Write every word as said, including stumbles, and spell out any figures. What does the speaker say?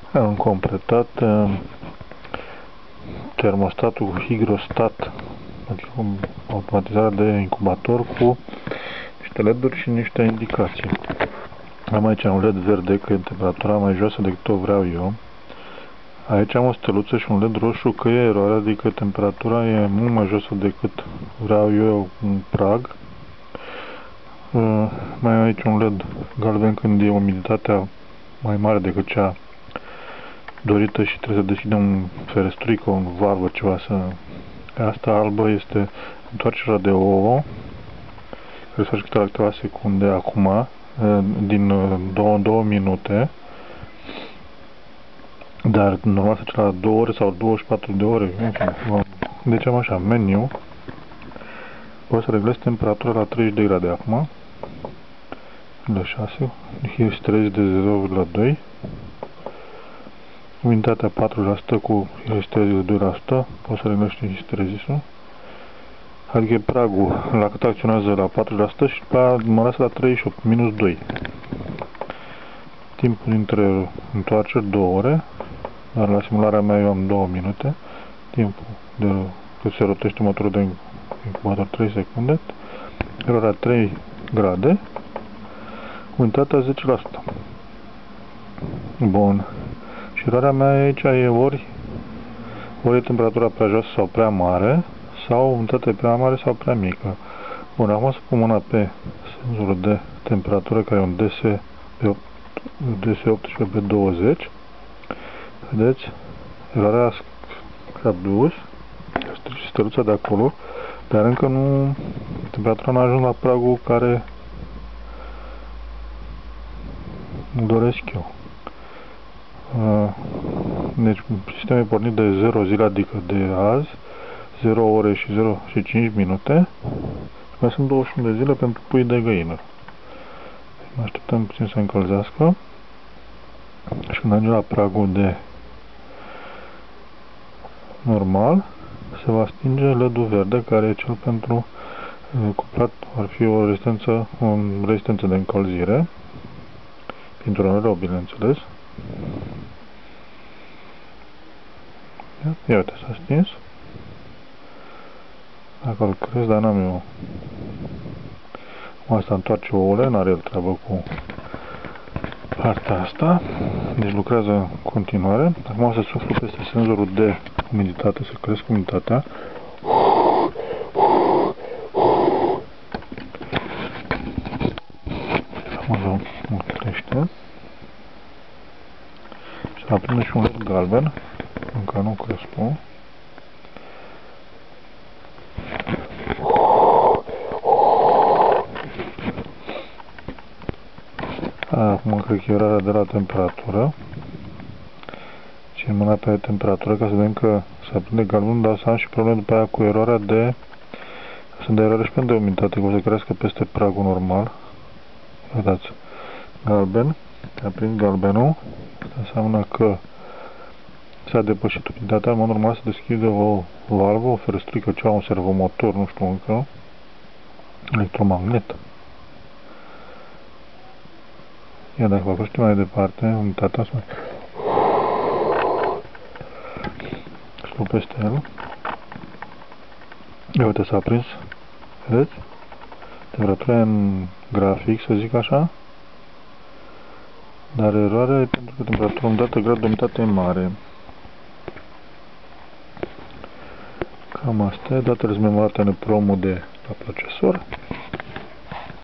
Am completat termostatul cu higrostat, adică automatizarea de incubator cu niște L E D-uri și niște indicații. Am aici un L E D verde că e temperatura mai joasă decât o vreau eu. Aici am o steluță și un L E D roșu că e eroare, adică temperatura e mult mai josă decât vreau eu în prag. Uh, mai am aici un L E D galben când e umiditatea mai mare decât cea dorită și trebuie să deschidem un ferestruică, un valvă, ceva să... Asta albă este întoarcerea de ouă, care se face câte la câteva secunde acum, din două minute, dar normal să face la două ore sau douăzeci și patru de ore. Deci am așa, meniu, o să reglez temperatura la treizeci de grade acum, la șase, histerezis de zero virgulă doi, umiditatea patru la sută cu histerezis de doi la sută, o să reglez și histerezisul, adică pragul la cât acționează la patru la sută și mă lasă la treizeci și opt, minus doi. Timpul dintre întoarceri două ore, dar la simularea mea eu am două minute. Timpul de cât se rotește motorul de incubator trei secunde. Eroarea trei grade. Umiditatea zece la sută. Bun. Și eroarea mea aici e ori ori e temperatura prea joasă sau prea mare, sau umiditatea prea mare sau prea mică. Bun, acum să pun mâna pe senzorul de temperatură, care e un D S optsprezece pe douăzeci. Vedeți? Eroarea s-a dus, steluța de acolo, dar încă nu, temperatura n-a ajuns la pragul care îmi doresc eu. Deci sistemul e pornit de zero zile, adică de azi, zero ore și zero și cinci minute. Și mai sunt douăzeci și unu de zile pentru pui de găină. Deci așteptăm puțin să încălzească. Și când ajungem la pragul de normal, se va stinge L E D-ul verde, care e cel pentru cuplat, ar fi o rezistență, o rezistență de încălzire, printr-un releu, bineînțeles. Ia uite, s-a stins. Dacă îl crezi, dar n-am eu. Asta întoarce ouăle, n-are el treabă cu partea asta. Deci lucrează în continuare. Acum o să suflu peste senzorul de umiditate, să cresc umiditatea. Acum o crește. Și aprinde și un L E D galben. Încă nu crescu. Acum cred că e erarea de la temperatură. Țin mâna pe temperatură ca să vedem că se aprinde galben, dar să am și probleme după aia cu eroarea de... Sunt de eroare și pentru umiditate, că o să crească peste pragul normal. Vedeți, galben, aprind galbenul, asta înseamnă că s-a depășit umiditatea, în mod normal se deschide o valvă, o ferestruică, ceva, un servomotor, nu știu încă, electromagnet. Ia dacă vă știu mai departe, umiditatea asta. Slu peste el. Ia uite, s-a aprins. Vedeți? Temperatura în grafic, să zic așa. Dar eroarea e pentru că temperatura umidată, grad de umiditate e mare. Cam asta e, datele sunt memorate în promul de la procesor.